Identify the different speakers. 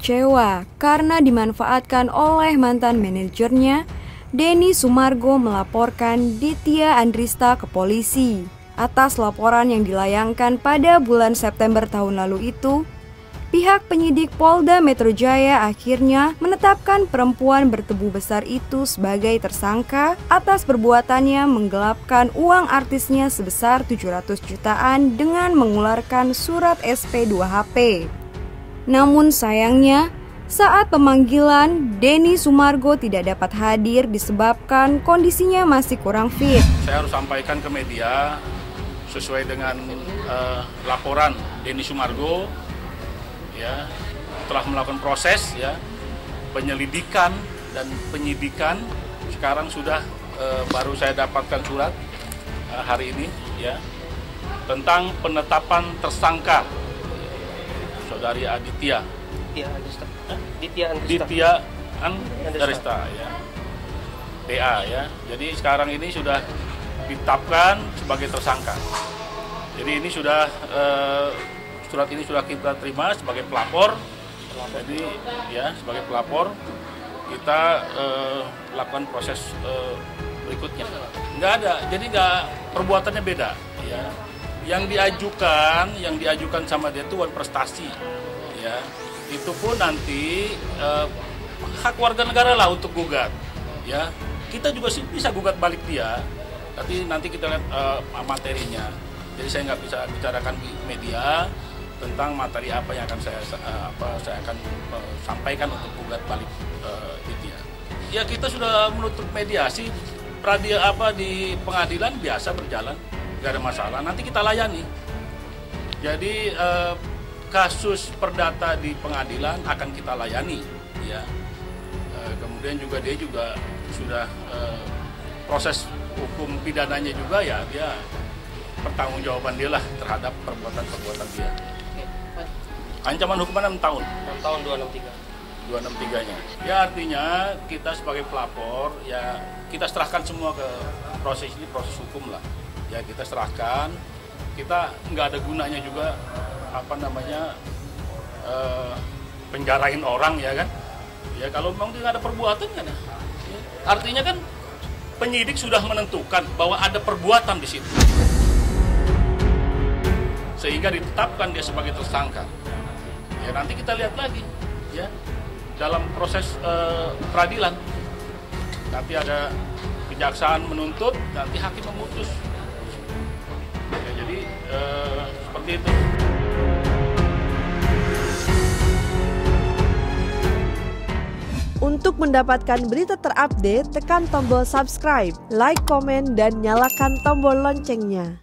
Speaker 1: kecewa karena dimanfaatkan oleh mantan manajernya, Denny Sumargo melaporkan Ditya Andrista ke polisi. Atas laporan yang dilayangkan pada bulan September tahun lalu itu, pihak penyidik Polda Metro Jaya akhirnya menetapkan perempuan bertubuh besar itu sebagai tersangka atas perbuatannya menggelapkan uang artisnya sebesar 700 jutaan dengan mengeluarkan surat SP 2HP. Namun sayangnya, saat pemanggilan, Denny Sumargo tidak dapat hadir disebabkan kondisinya masih kurang fit.
Speaker 2: Saya harus sampaikan ke media sesuai dengan laporan Denny Sumargo. Ya, telah melakukan proses ya penyelidikan dan penyidikan. Sekarang sudah baru saya dapatkan surat hari ini ya tentang penetapan tersangka saudari Ditya Andrista ya, DA ya. Jadi sekarang ini sudah ditetapkan sebagai tersangka. Jadi ini sudah surat ini sudah kita terima sebagai pelapor. Jadi ya sebagai pelapor kita lakukan proses berikutnya. Nggak ada, jadi perbuatannya beda. Ya. Yang diajukan sama dia itu prestasi. Ya, itu pun nanti hak warga negara lah untuk gugat. Ya, kita juga sih bisa gugat balik dia. Tapi nanti kita lihat materinya. Jadi saya nggak bisa bicarakan di media tentang materi apa yang akan saya akan sampaikan untuk gugat balik Ditya. Ya kita sudah menutup mediasi di pengadilan biasa berjalan, nggak ada masalah. Nanti kita layani. Jadi kasus perdata di pengadilan akan kita layani. Ya. Kemudian juga dia juga sudah proses hukum pidananya juga ya dia pertanggungjawaban dia lah terhadap perbuatan dia. Ancaman hukuman 6 tahun.
Speaker 3: 6 tahun
Speaker 2: 263-nya. Ya artinya kita sebagai pelapor ya kita serahkan semua ke proses hukum lah. Ya kita serahkan, kita nggak ada gunanya juga penjarain orang ya kan. Ya kalau memang dia nggak ada perbuatan kan ya. Artinya kan penyidik sudah menentukan bahwa ada perbuatan di situ. Sehingga ditetapkan dia sebagai tersangka. Ya nanti kita lihat lagi ya dalam proses peradilan. Nanti ada kejaksaan menuntut, nanti hakim memutus. Ya, jadi seperti itu.
Speaker 4: Untuk mendapatkan berita terupdate, tekan tombol subscribe, like, komen, dan nyalakan tombol loncengnya.